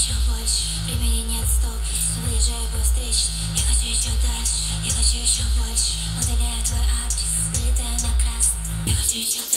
еще больше. Времени нет, стоп, выезжаю по встречной. Я хочу еще дальше, я хочу еще больше. Удаляю твой адрес, вылетаю на красный. Я хочу еще